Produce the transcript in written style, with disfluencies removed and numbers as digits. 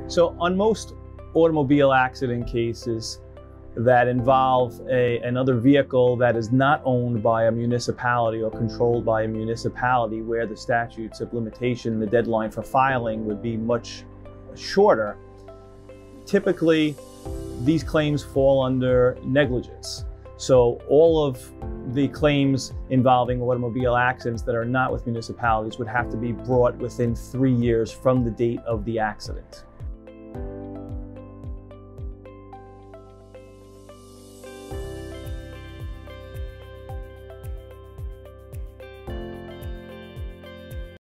So on most automobile accident cases that involve another vehicle that is not owned by a municipality or controlled by a municipality, where the statutes of limitation, the deadline for filing would be much shorter, typically these claims fall under negligence. So all of the claims involving automobile accidents that are not with municipalities would have to be brought within 3 years from the date of the accident.